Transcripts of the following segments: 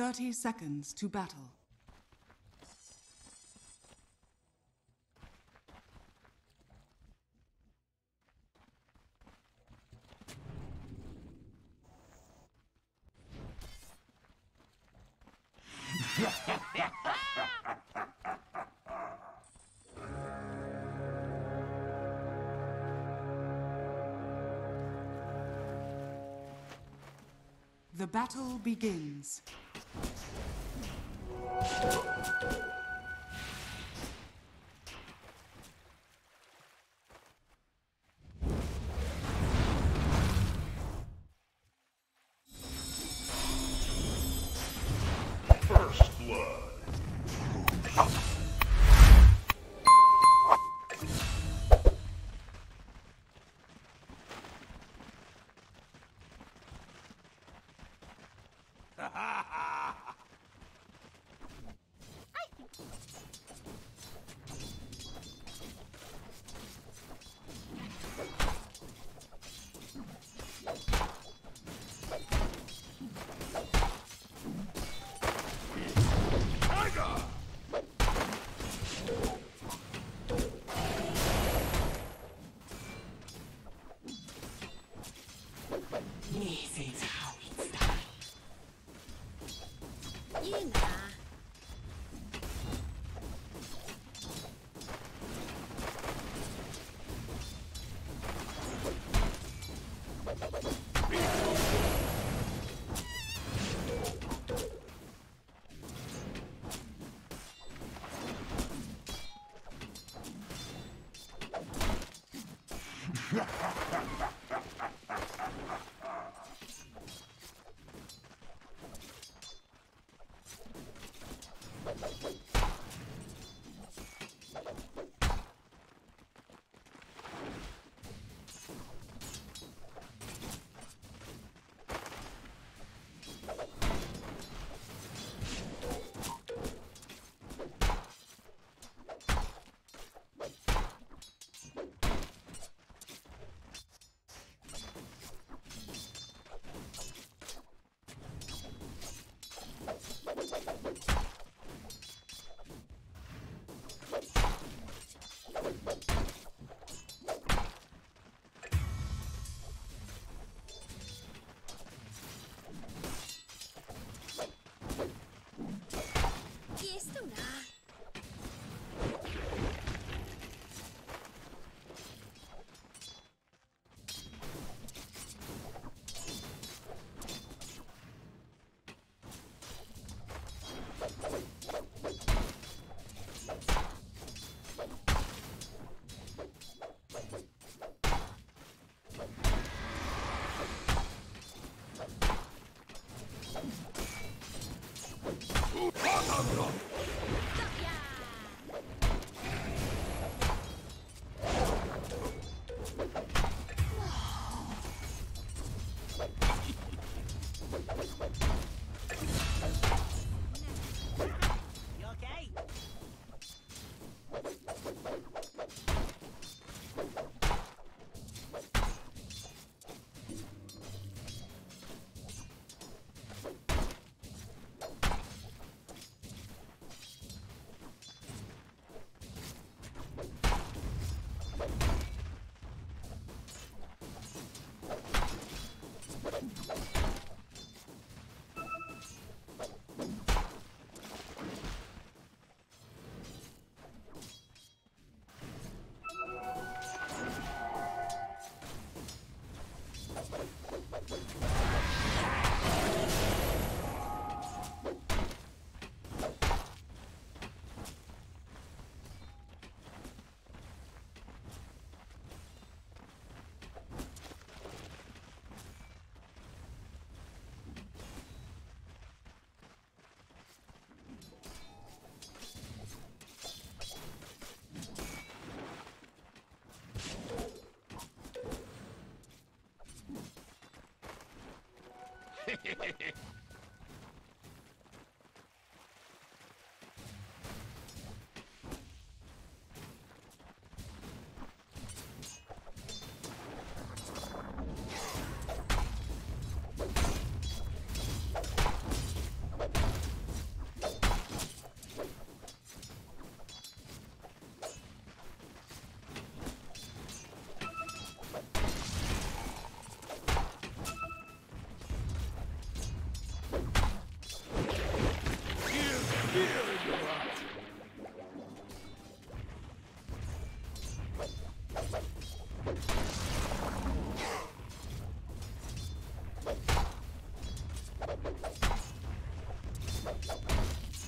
30 seconds to battle. The battle begins. First blood.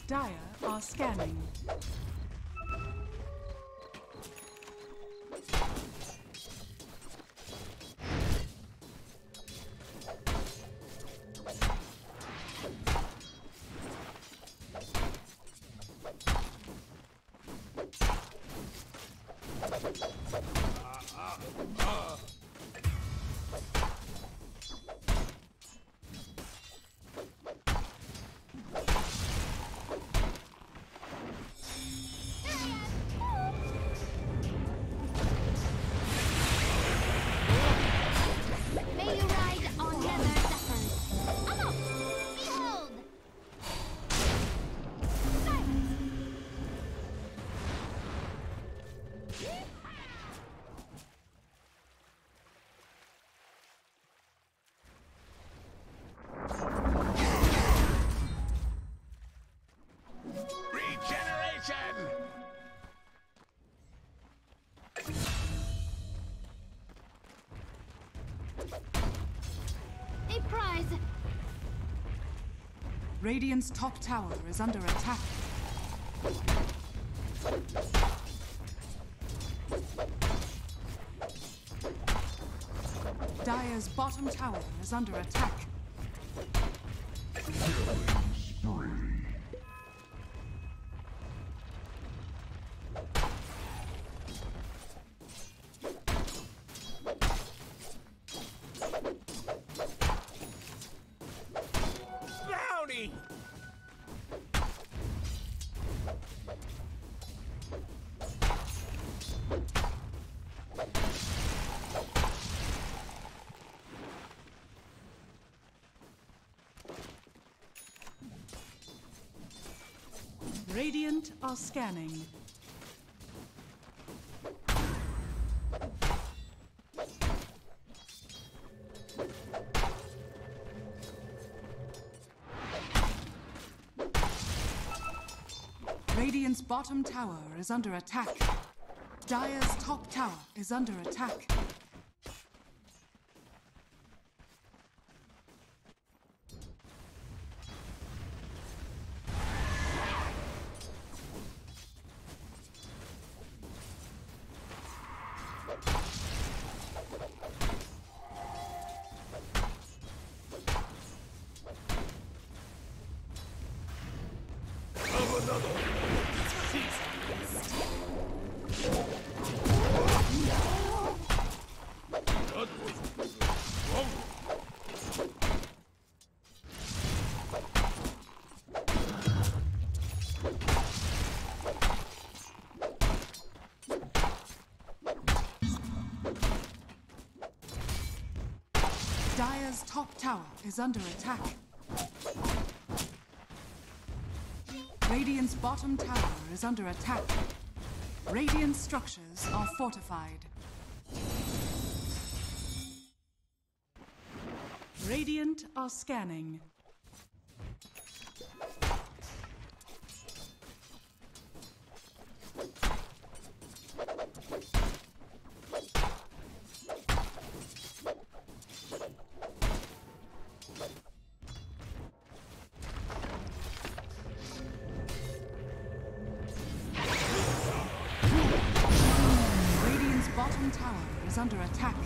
Dire are scanning. May you ride on nether zephyrs. Up! Behold! Silence! Regeneration! A prize! Radiant's top tower is under attack. Dire's bottom tower is under attack. Bounty! Radiant are scanning. Radiant's bottom tower is under attack. Dire's top tower is under attack. Dire's top tower is under attack. Radiant's bottom tower is under attack. Radiant structures are fortified. Radiant are scanning. Radiant's bottom tower is under attack.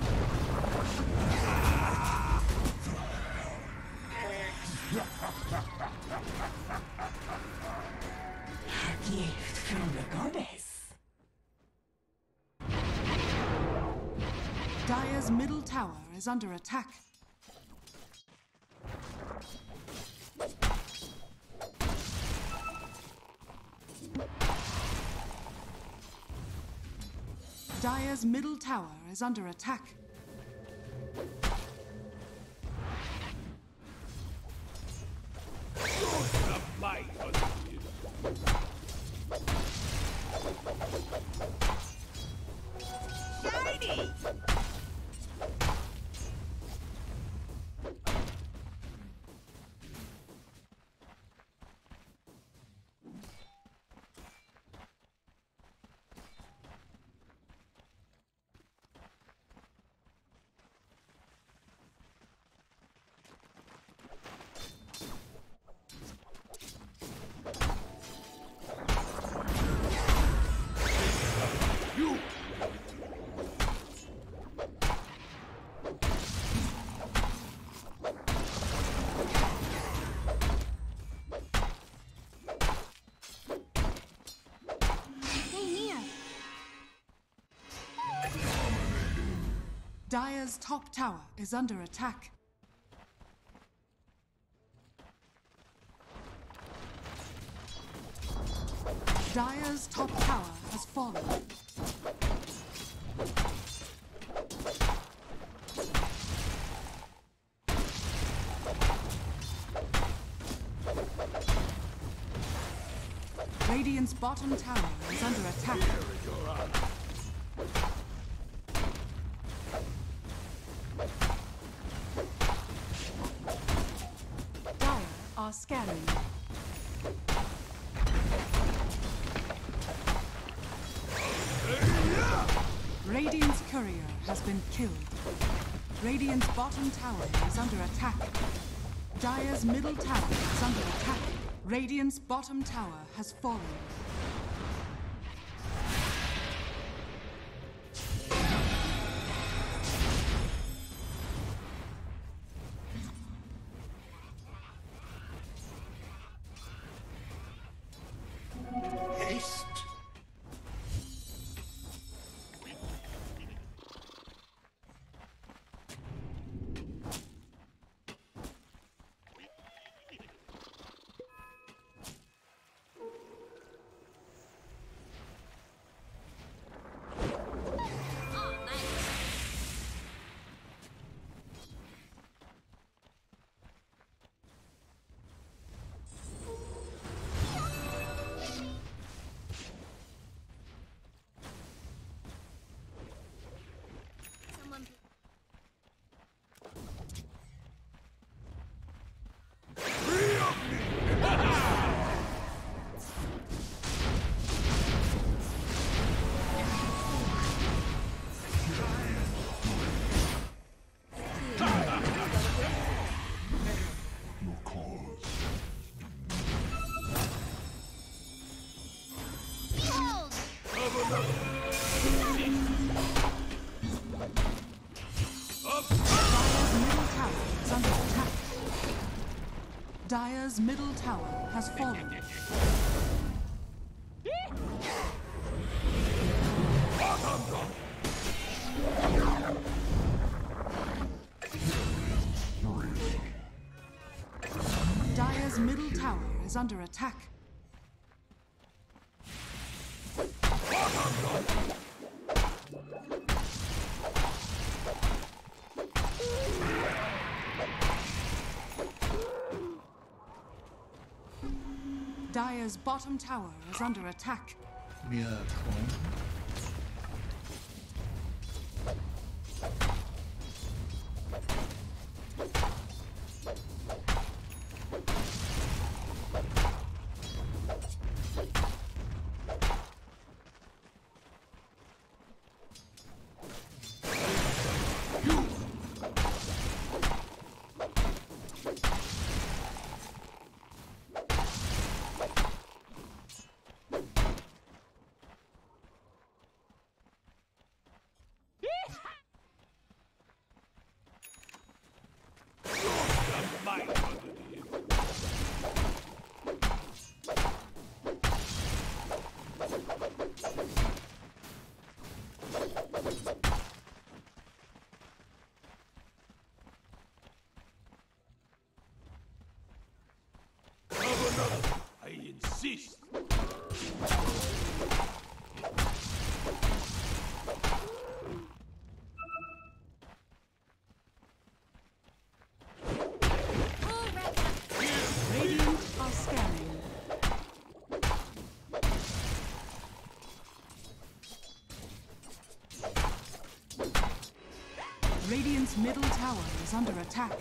A gift from the goddess. Dire's middle tower is under attack. Dire's middle tower is under attack. The light on Shiny! Dire's top tower is under attack. Dire's top tower has fallen. Radiant's bottom tower is under attack. Dire are scanning. Radiant's courier has been killed. Radiant's bottom tower is under attack. Dire's middle tower is under attack. Radiant's bottom tower has fallen. Haste. Someone. Behold! Dire's middle tower has fallen. Dire's middle tower is under attack. Dire's bottom tower is under attack. Mere coin. I insist. All wrapped up. Radiant are scanning. Radiant's middle tower is under attack.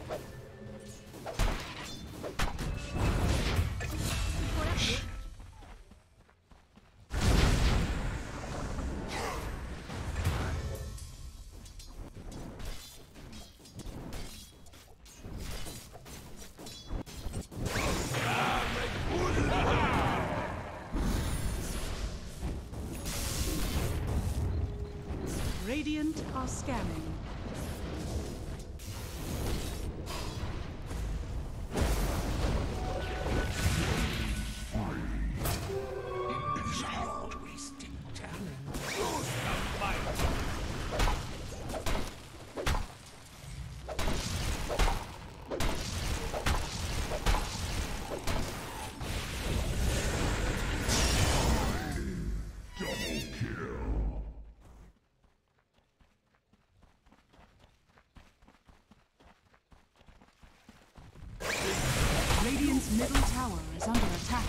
Radiant are scanning. tower is under attack.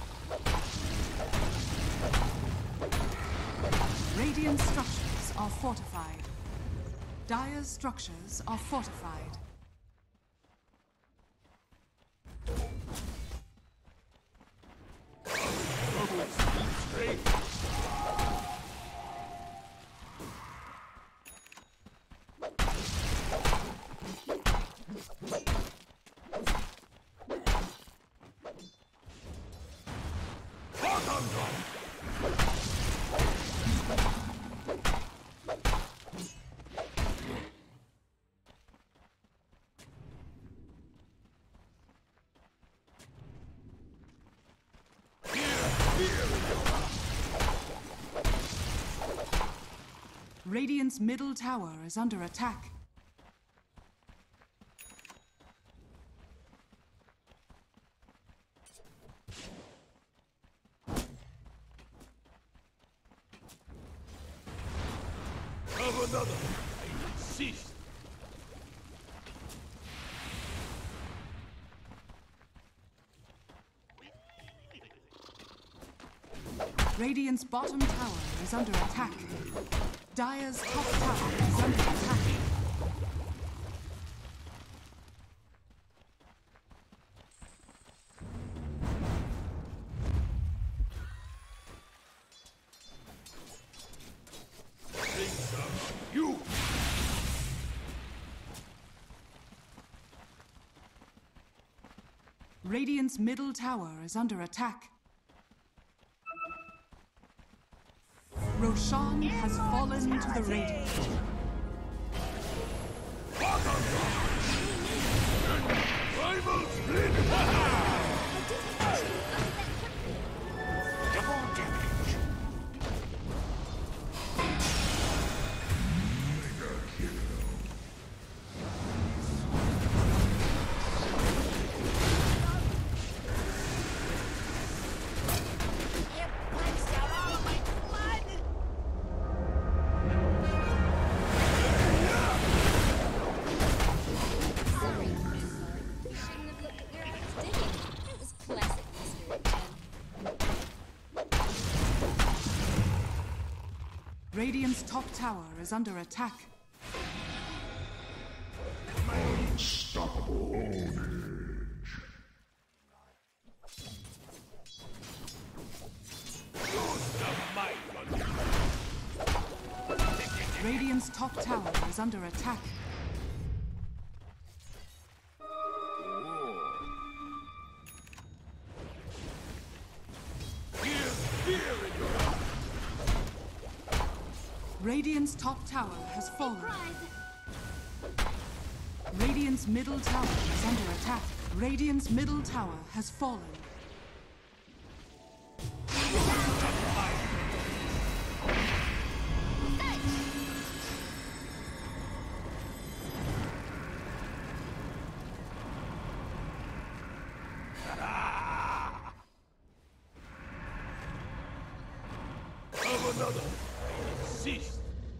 Radiant structures are fortified. Dire's structures are fortified. Radiant's middle tower is under attack. Of another, I insist. Radiant's bottom tower is under attack. Dire's top tower is under attack. You! Radiant's middle tower is under attack. Roshan has fallen to the Radiant. Rival split! Double damage. It punched out all of my blood. Sorry, you shouldn't have looked at your ex, did you? It was classic Mr. Again. Radiant's top tower is under attack. Unstoppable ownage. Use the might on Radiant's top tower is under attack. Radiant's top tower has fallen. Radiant's middle tower is under attack. Radiant's middle tower has fallen. of another. I insist.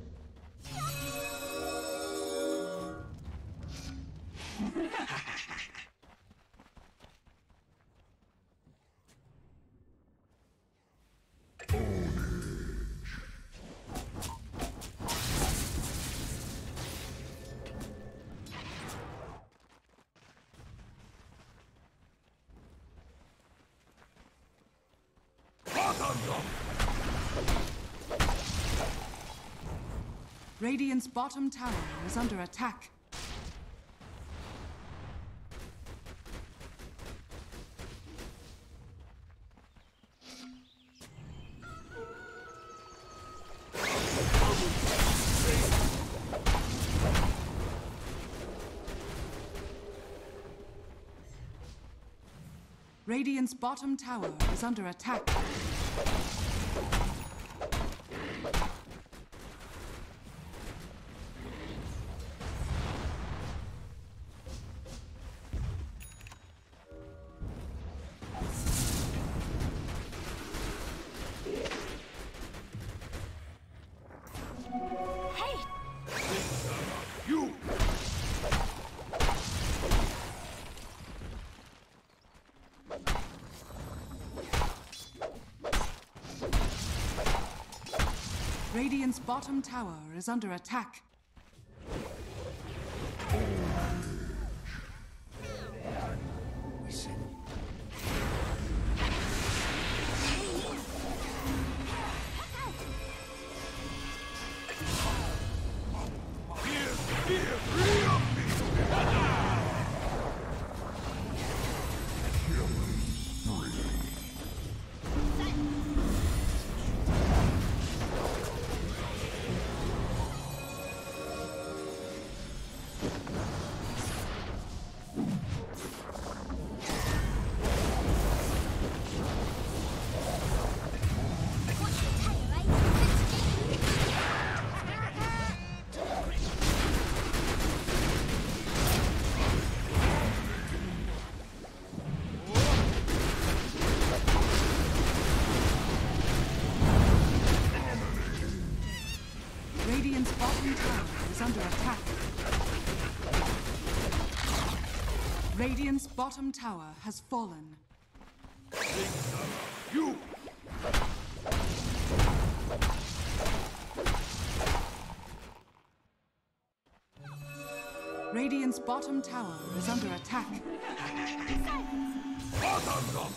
Radiant's bottom tower is under attack. Radiant's bottom tower is under attack. You! Radiant's bottom tower is under attack. Radiant's bottom tower is under attack. Radiant's bottom tower has fallen. You! Radiant's bottom tower is under attack. Bottom!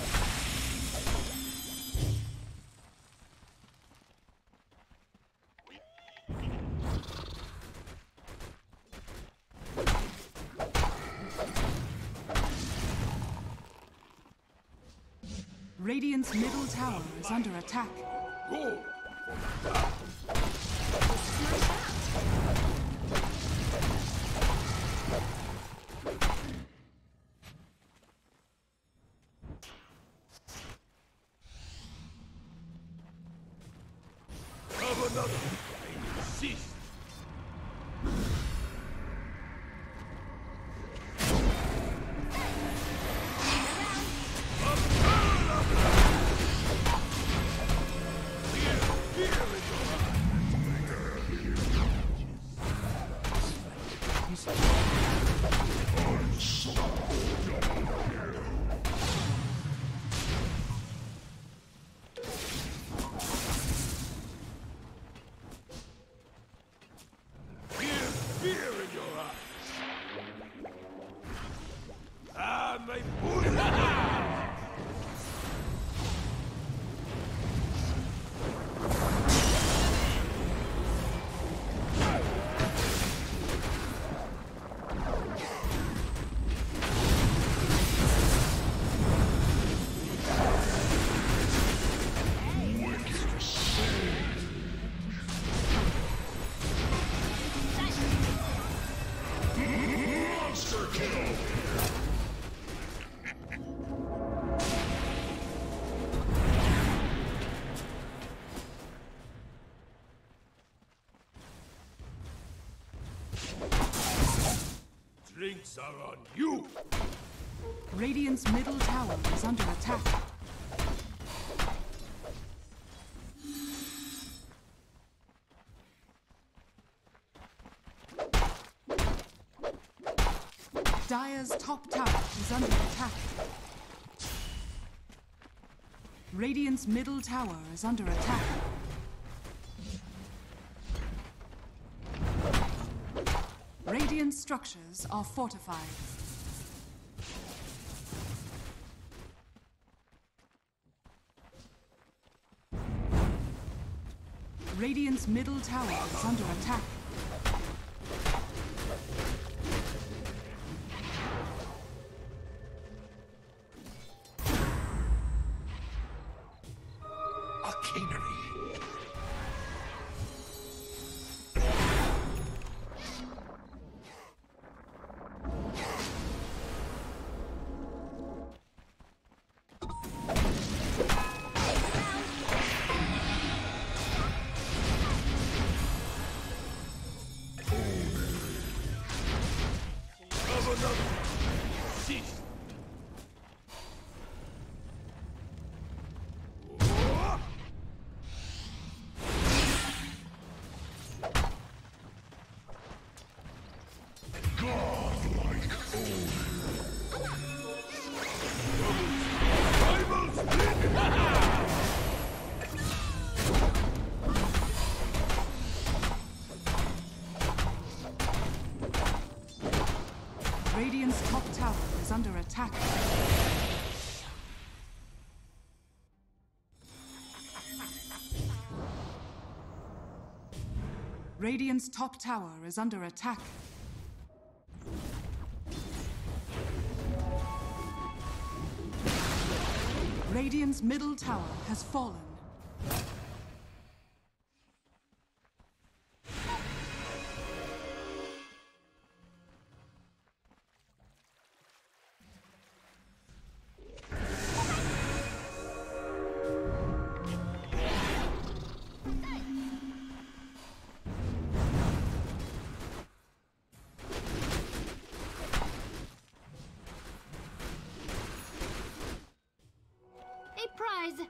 Radiant's middle tower is under attack. Go! Have another! Cease! Fear in your eyes. Ah, my boy. Monster kill! Drinks are on you. Radiant's middle tower is under attack. Dire's top tower is under attack. Radiant's middle tower is under attack. Radiant structures are fortified. Radiant's middle tower is under attack. Radiant's top tower is under attack. Radiant's middle tower has fallen. A prize.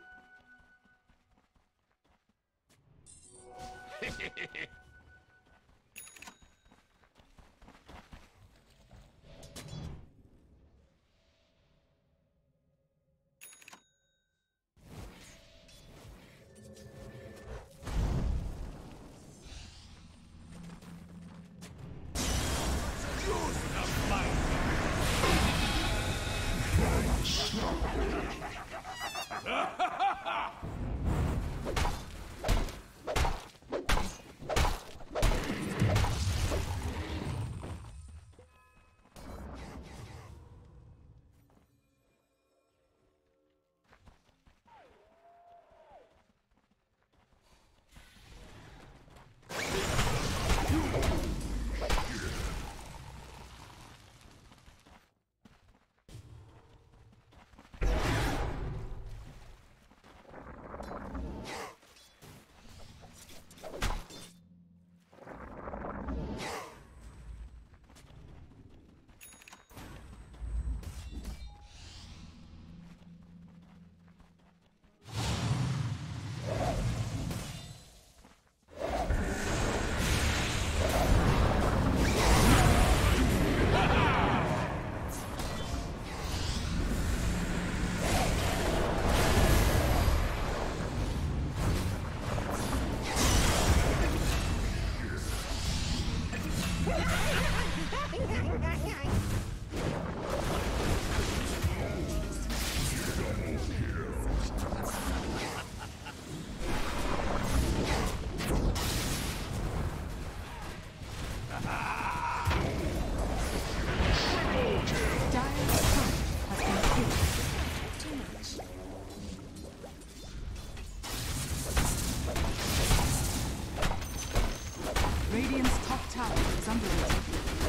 Radiant's top tower is under attack.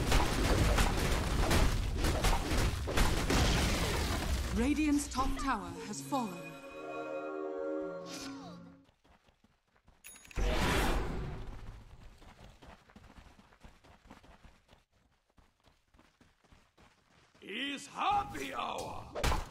Radiant's top tower has fallen. Is happy hour!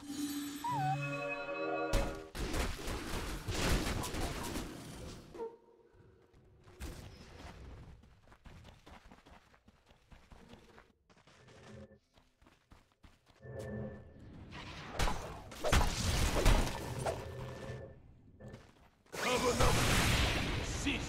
Cover up! Cease!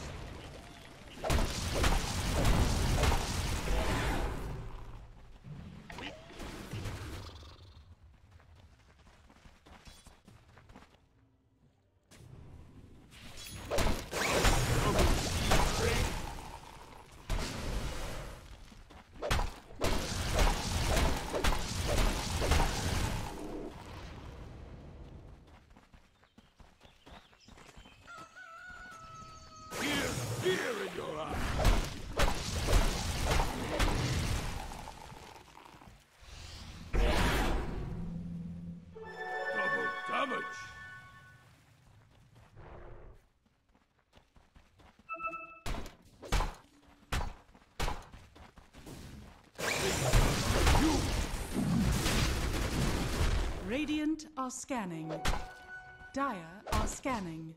Fear in your eyes! Double damage! Radiant are scanning. Dire are scanning.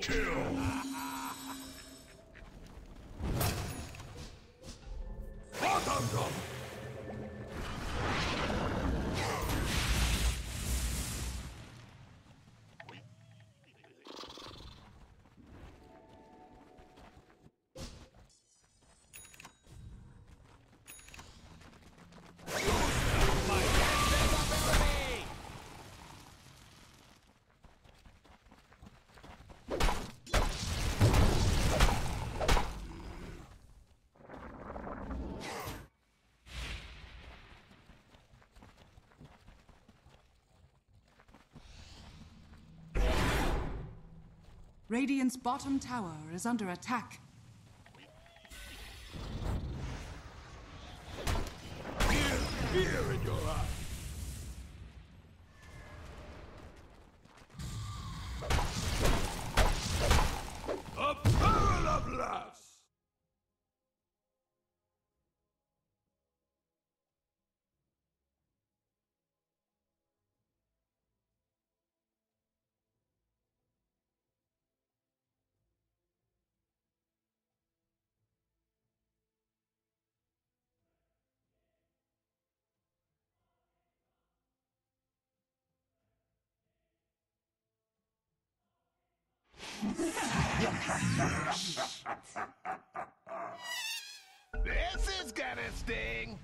kill! Bottom drop! Radiant's bottom tower is under attack. Fear in your eyes! A barrel of laughs! This is gonna sting!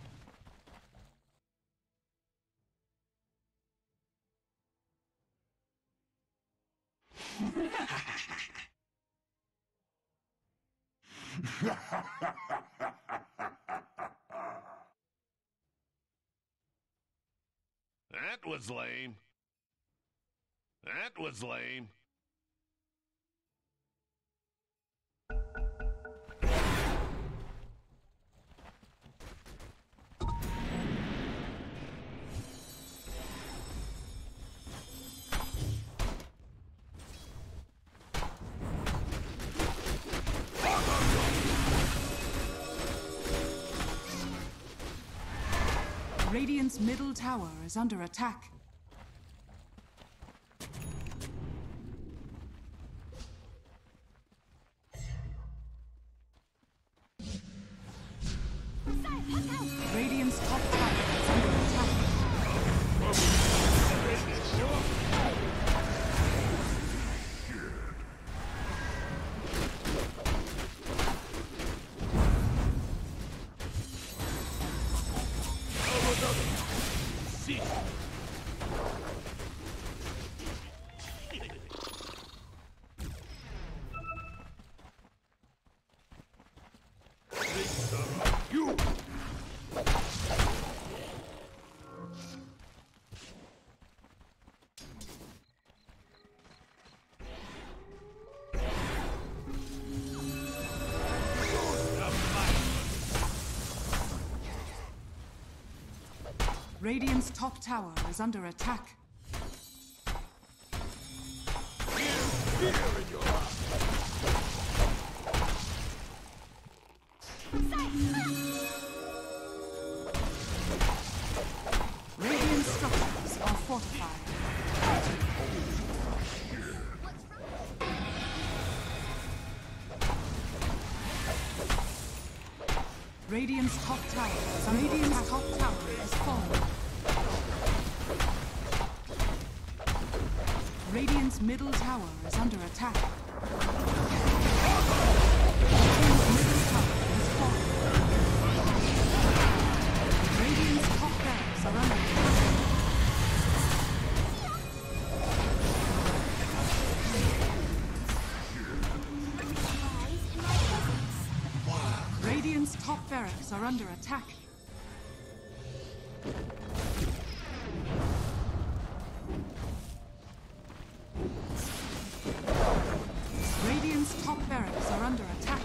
That was lame. That was lame. Radiant's middle tower is under attack. Radiant's top tower is under attack. You! Radiant's top tower is under attack. Fear in your eyes! Radiant structures are fortified. Radiant's top tower is under Radiant's top tower is fallen. Radiant's middle tower is under attack. Radiant's middle tower is fallen. Radiant's top barracks are under attack. Radiant's top barracks are under attack. Radiant's top barracks are under attack.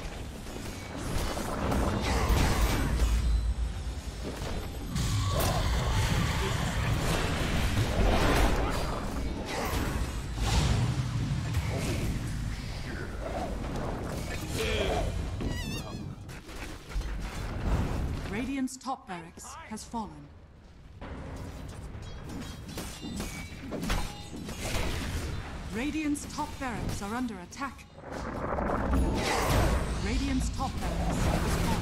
Radiant's top barracks has fallen. Radiant's top barracks are under attack. Radiant's top barracks has fallen.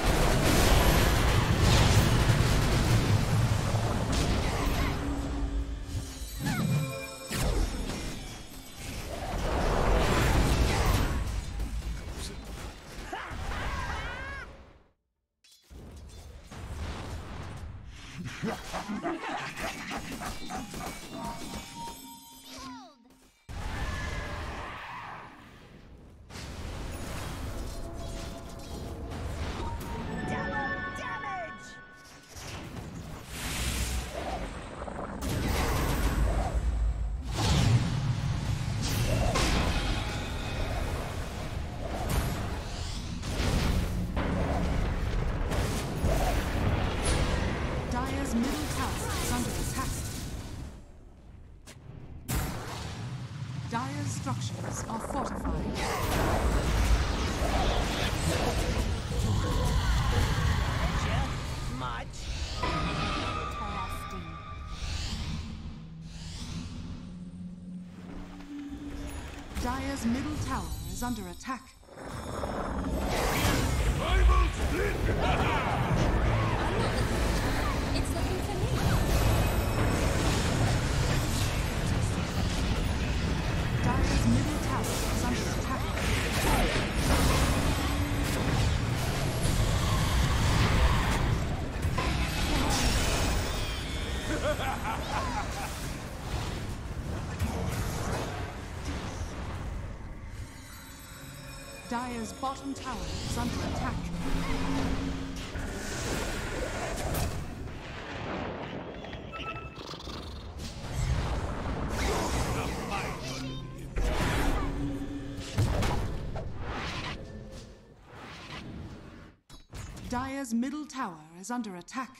Dire's middle tower is under attack. Dire's structures are fortified. Much. Interesting. Dire's middle tower is under attack. Bible split! It's looking for me. Dire's middle tower is under attack. Dire's bottom tower is under attack. Dire's middle tower is under attack.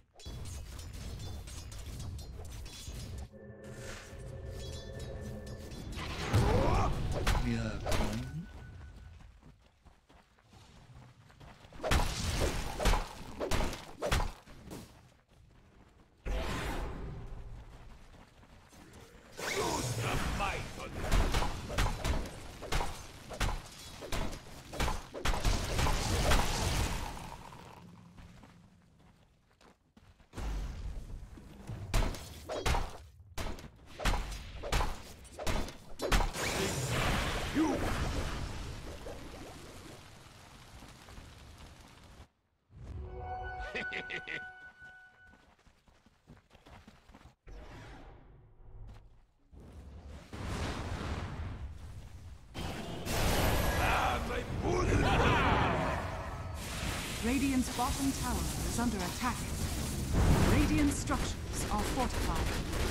Radiant's bottom tower is under attack. Radiant structures are fortified.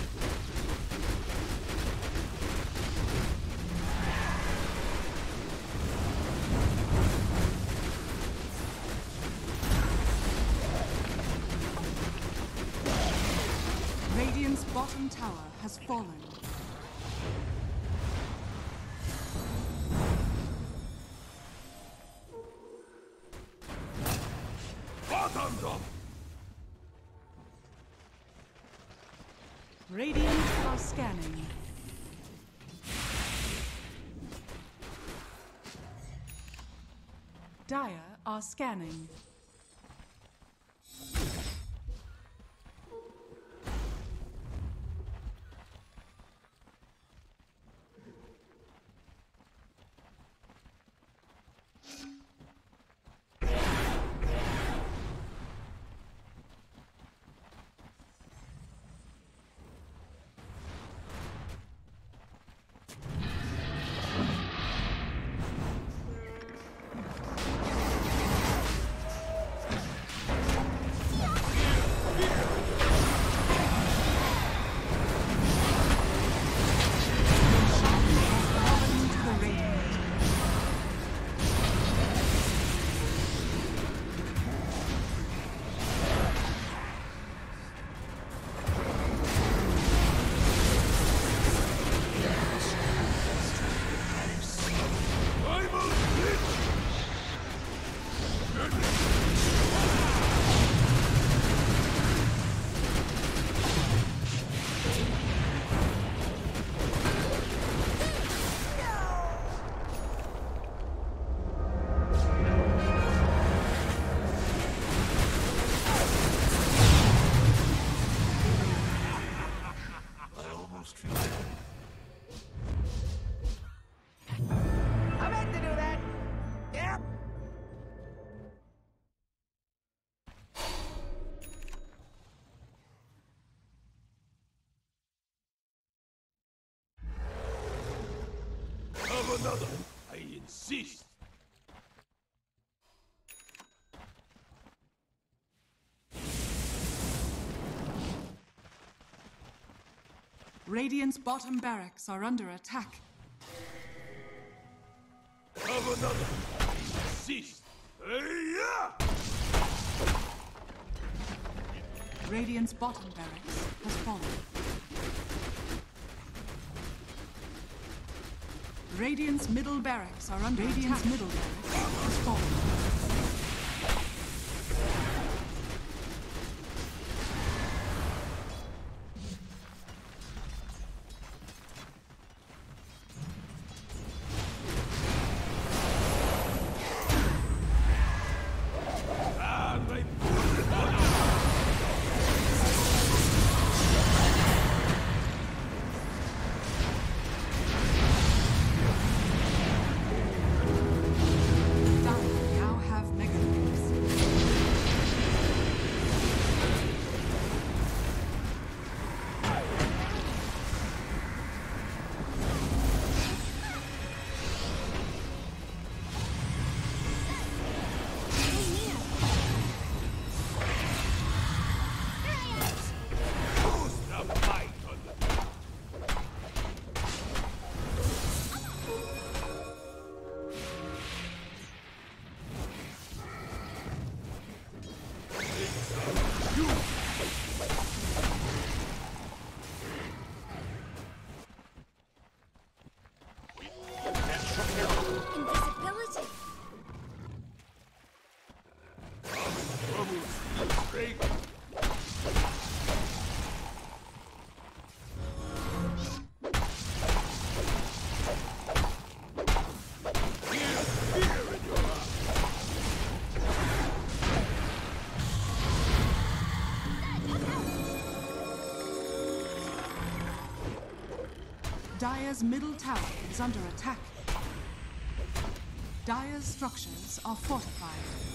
Radiant's bottom tower has fallen. Bottoms up! Radiant are scanning. Dire are scanning. ceased. Radiant's bottom barracks are under attack. Have another. Ceased. Yeah! Radiant's bottom barracks has fallen. Radiant's middle barracks are under attack. Radiant's middle barracks has fallen. Invisibility. Dire's middle tower is under attack. Dire's structures are fortified.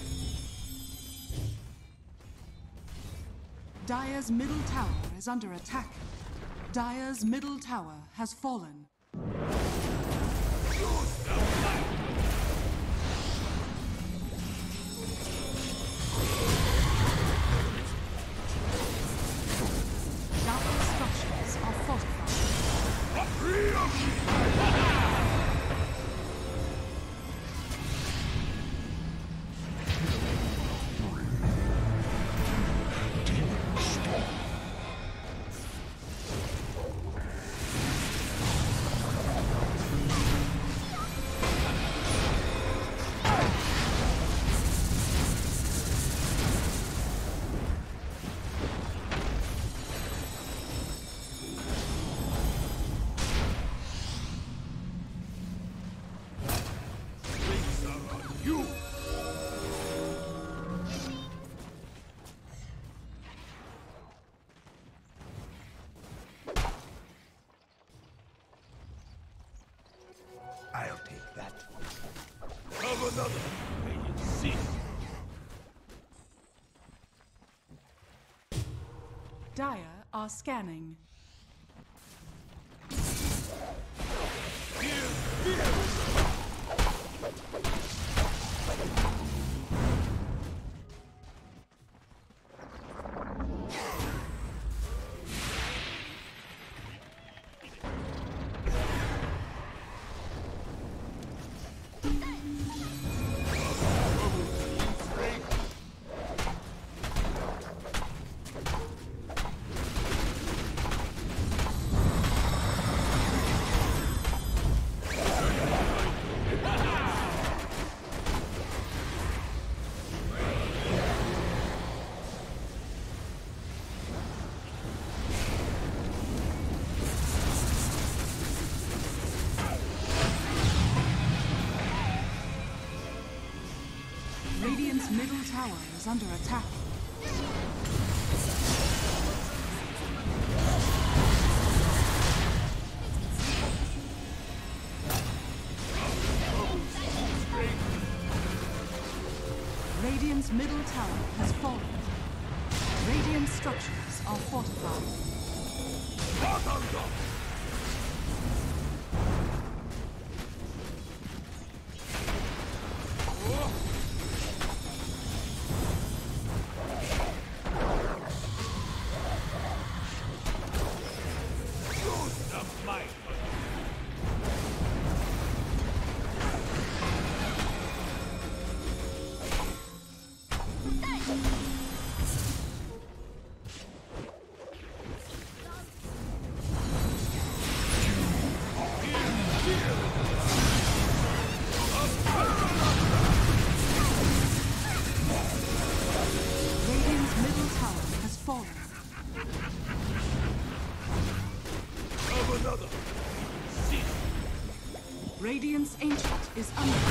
Dire's middle tower is under attack. Dire's middle tower has fallen. Dire's structures are fortified. I'll take that. Have another. May it cease. Dire are scanning. Radiant's middle tower is under attack. Radiant's middle tower has fallen. Radiant structures are fortified. Bottomed up! Radiant's Ancient is under